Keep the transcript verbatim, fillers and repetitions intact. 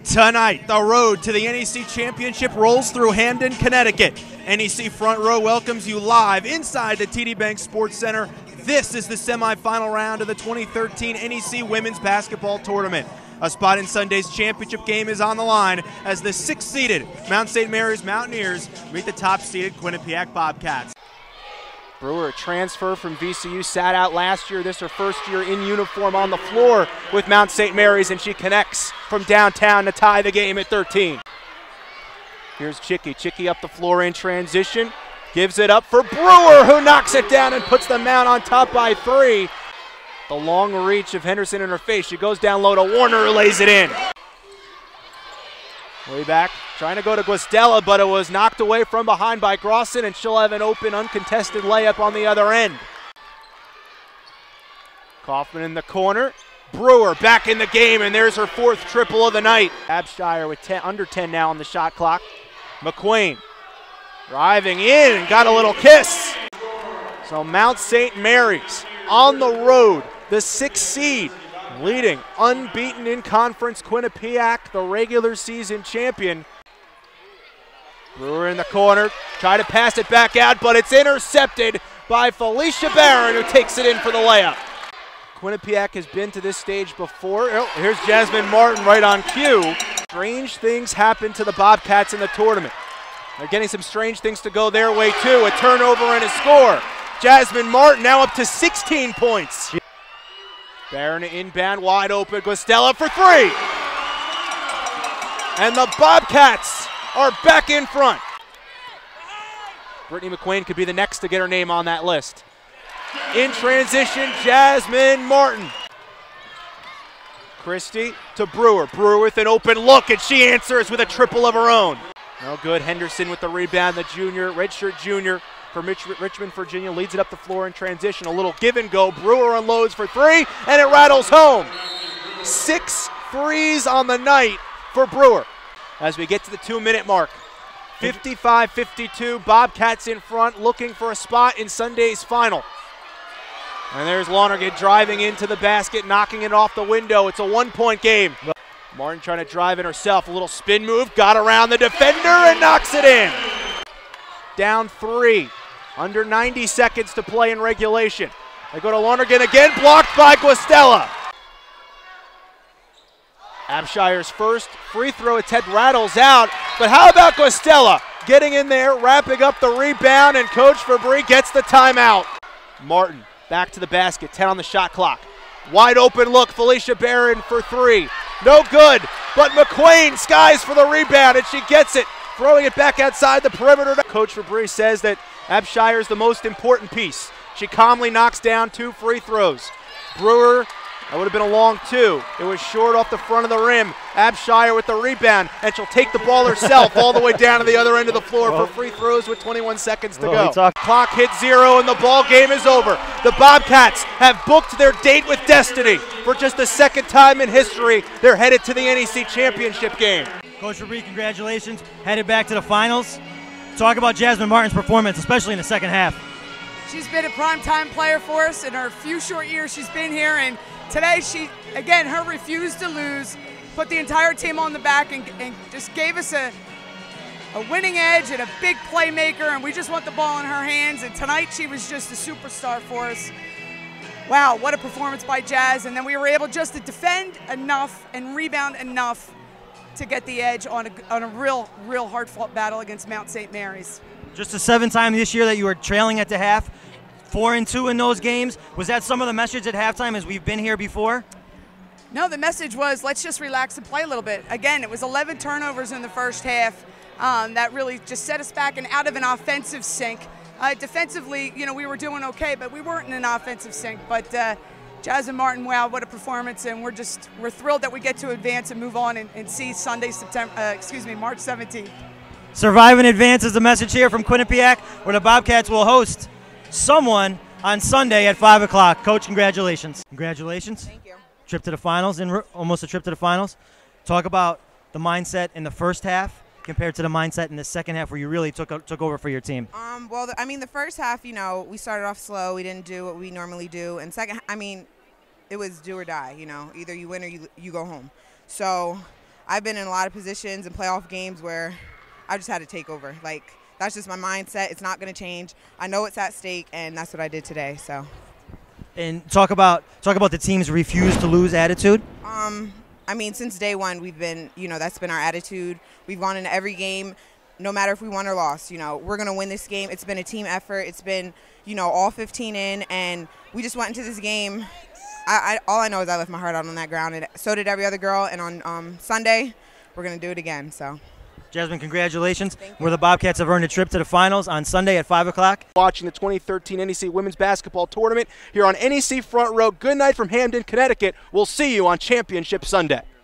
Tonight, the road to the N E C Championship rolls through Hamden, Connecticut. N E C Front Row welcomes you live inside the T D Bank Sports Center. This is the semifinal round of the twenty thirteen N E C Women's Basketball Tournament. A spot in Sunday's championship game is on the line as the sixth-seeded Mount Saint Mary's Mountaineers meet the top-seeded Quinnipiac Bobcats. Brewer, a transfer from V C U, sat out last year. This is her first year in uniform on the floor with Mount Saint Mary's, and she connects from downtown to tie the game at thirteen. Here's Chicky. Chicky up the floor in transition. Gives it up for Brewer, who knocks it down and puts the Mount on top by three. The long reach of Henderson in her face. She goes down low to Warner, who lays it in. Way back, trying to go to Guastella, but it was knocked away from behind by Grosson, and she'll have an open, uncontested layup on the other end. Kaufman in the corner. Brewer back in the game, and there's her fourth triple of the night. Abshire with ten, under ten now on the shot clock. McQueen driving in and got a little kiss. So Mount Saint Mary's on the road, the sixth seed, leading unbeaten in conference Quinnipiac, the regular season champion. Brewer in the corner, try to pass it back out, but it's intercepted by Felicia Barron, who takes it in for the layup. Quinnipiac has been to this stage before. Oh, here's Jasmine Martin right on cue. Strange things happen to the Bobcats in the tournament. They're getting some strange things to go their way too. A turnover and a score. Jasmine Martin now up to sixteen points. Barron inbound, wide open, Guastella for three. And the Bobcats are back in front. Brittany McQueen could be the next to get her name on that list. In transition, Jasmine Martin. Christie to Brewer. Brewer with an open look, and she answers with a triple of her own. No good. Henderson with the rebound, the junior, redshirt junior from Rich Richmond, Virginia, leads it up the floor in transition. A little give and go. Brewer unloads for three, and it rattles home. Six threes on the night for Brewer. As we get to the two-minute mark, fifty-five fifty-two, Bobcats in front, looking for a spot in Sunday's final. And there's Lonergan driving into the basket, knocking it off the window. It's a one-point game. Martin trying to drive it herself. A little spin move, got around the defender and knocks it in. Down three, under ninety seconds to play in regulation. They go to Lonergan again, blocked by Guastella. Abshire's first free throw attempt rattles out, but how about Guastella getting in there, wrapping up the rebound, and Coach Fabry gets the timeout. Martin back to the basket, ten on the shot clock. Wide open look, Felicia Barron for three. No good, but McQueen skies for the rebound, and she gets it, throwing it back outside the perimeter. Coach Fabry says that Abshire is the most important piece. She calmly knocks down two free throws. Brewer, that would have been a long two. It was short off the front of the rim. Abshire with the rebound, and she'll take the ball herself all the way down to the other end of the floor well, for free throws with twenty-one seconds to well, go. Clock hits zero, and the ball game is over. The Bobcats have booked their date with destiny. For just the second time in history, they're headed to the N E C Championship game. Coach Fabry, congratulations. Headed back to the finals. Talk about Jasmine Martin's performance, especially in the second half. She's been a primetime player for us in her few short years she's been here, and today she, again, her refuse to lose, put the entire team on the back and, and just gave us a, a winning edge and a big playmaker, and we just want the ball in her hands, and tonight she was just a superstar for us. Wow, what a performance by Jazz, and then we were able just to defend enough and rebound enough to get the edge on a, on a real, real hard-fought battle against Mount Saint Mary's. Just the seventh time this year that you were trailing at the half, four and two in those games. Was that some of the message at halftime as we've been here before? No, the message was let's just relax and play a little bit. Again, it was eleven turnovers in the first half. Um, that really just set us back and out of an offensive sync. Uh, defensively, you know, we were doing okay, but we weren't in an offensive sync. But uh, Jasmine Martin, wow, what a performance, and we're just we're thrilled that we get to advance and move on and, and see Sunday, September, uh, excuse me, March seventeenth. Survive and advance is the message here from Quinnipiac, where the Bobcats will host someone on Sunday at five o'clock. Coach, congratulations. Congratulations. Thank you. Trip to the finals, and almost a trip to the finals. Talk about the mindset in the first half compared to the mindset in the second half where you really took took over for your team. Um, well, the, I mean, the first half, you know, we started off slow. We didn't do what we normally do. And second, I mean, it was do or die, you know. Either you win or you, you go home. So I've been in a lot of positions in playoff games where I just had to take over. Like, that's just my mindset. It's not going to change. I know it's at stake, and that's what I did today. So. And talk about talk about the team's refuse to lose attitude. Um, I mean, since day one, we've been, you know, that's been our attitude. We've gone into every game, no matter if we won or lost. You know, we're going to win this game. It's been a team effort. It's been, you know, all fifteen in, and we just went into this game. I, I all I know is I left my heart out on that ground, and so did every other girl. And on um, Sunday, we're going to do it again. So. Jasmine, congratulations. Where the Bobcats have earned a trip to the finals on Sunday at five o'clock. Watching the twenty thirteen N E C Women's Basketball Tournament here on N E C Front Row. Good night from Hamden, Connecticut. We'll see you on Championship Sunday.